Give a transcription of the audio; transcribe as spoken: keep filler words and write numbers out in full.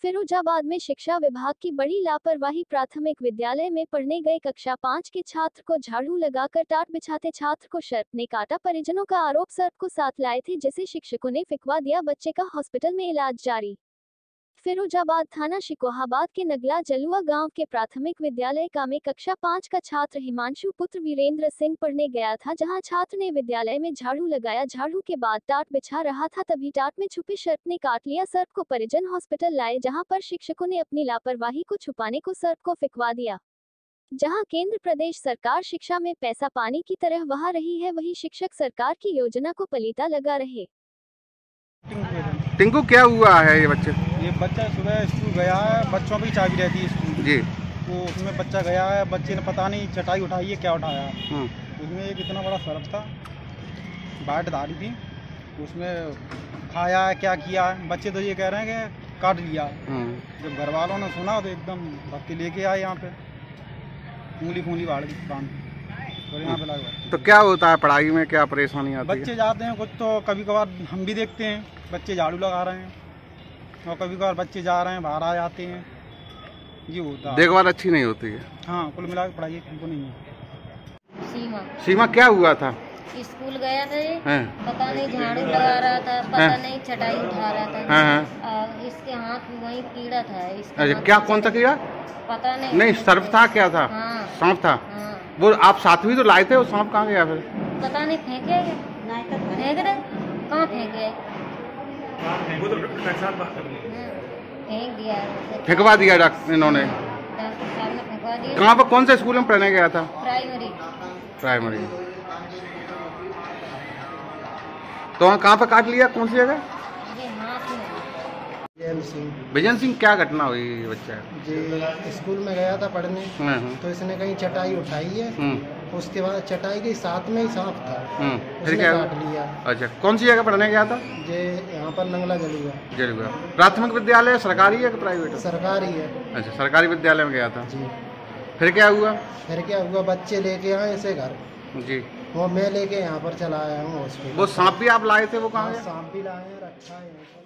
फिरोजाबाद में शिक्षा विभाग की बड़ी लापरवाही। प्राथमिक विद्यालय में पढ़ने गए कक्षा पाँच के छात्र को झाड़ू लगाकर टाट बिछाते छात्र को सर्प ने काटा। परिजनों का आरोप सर्प को साथ लाए थे जिसे शिक्षकों ने फिकवा दिया। बच्चे का हॉस्पिटल में इलाज जारी। फिरोजाबाद थाना शिकोहाबाद के नगला जलुआ गांव के प्राथमिक विद्यालय का में कक्षा पाँच का छात्र हिमांशु पुत्र वीरेंद्र सिंह पढ़ने गया था, जहां छात्र ने विद्यालय में झाड़ू लगाया। झाड़ू के बाद टाट बिछा रहा था, तभी टाट में छुपे सर्प ने काट लिया। सर्प को परिजन हॉस्पिटल लाए, जहां पर शिक्षकों ने अपनी लापरवाही को छुपाने को सर्प को फिकवा दिया। जहां केंद्र प्रदेश सरकार शिक्षा में पैसा पानी की तरह बहा रही है, वही शिक्षक सरकार की योजना को पलीता लगा रहे। टिंकू, क्या हुआ है ये बच्चे? ये बच्चा सुबह स्कूल गया है, बच्चों की चाबी रहती है स्कूल जी, तो उसमें बच्चा गया है। बच्चे ने पता नहीं चटाई उठाई है क्या उठाया, उसमें एक इतना बड़ा सर्प था, बाट धारी थी, उसमें खाया है क्या किया है। बच्चे तो ये कह रहे हैं कि काट लिया। जब घर वालों ने सुना तो एकदम भग के लेके आए यहाँ पे, उंगली फूंगली बाढ़ बांध और यहाँ पे लगा। तो क्या होता है पढ़ाई में, क्या परेशानी आती है? बच्चे जाते हैं कुछ तो कभी कभार हम भी देखते हैं बच्चे झाड़ू लगा रहे हैं, और कभी कभार बच्चे जा रहे हैं बाहर आ जाते हैं, ये होता है। देखभाल अच्छी नहीं होती है। हाँ, कुल मिला के पढ़ाई हमको नहीं है। सीमा सीमा क्या हुआ था? स्कूल गया था ये, पता नहीं झाड़ू लगा रहा था, पता है? नहीं चटाई उठा रहा था। है, है? आ, इसके हाथ में वही कीड़ा था। अच्छा, क्या कौन सा कीड़ा? पता नहीं। नहीं, सर्प था क्या था? हाँ, सांप था। हाँ। वो आप साथ भी तो लाए थे, वो सांप कहाँ गया फिर? पता नहीं, फेंके फेंक रहे कहाँ फेंके, फेंक दिया, फेंकवा दिया डॉक्टर इन्होंने। डॉक्टर साहब ने फेंकवा दिया। कहाँ पर, कौन से स्कूल में पढ़ने गया था? प्राइमरी। प्राइमरी। तो कहाँ पर काट लिया, कौन सी जगह? ये हाथ में। विजन सिंह, क्या घटना हुई बच्चा? जी, स्कूल में गया था पढ़ने, तो इसने कहीं चटाई उठाई है, उसके बाद चटाई के साथ में ही सांप था, फिर क्या काट लिया। अच्छा, कौन सी जगह पढ़ने गया था? ये यहाँ पर नंगला जलुआ। जलुआ प्राथमिक विद्यालय सरकारी है कि प्राइवेट? सरकारी है। अच्छा, सरकारी विद्यालय में गया था जी। फिर क्या हुआ? फिर क्या हुआ, बच्चे लेके आए इसे घर जी, वो मैं लेके यहाँ पर चला आया हूँ हॉस्पिटल। वो सांप भी आप लाए थे, वो कहाँ? सांप भी लाए हैं, रखा है।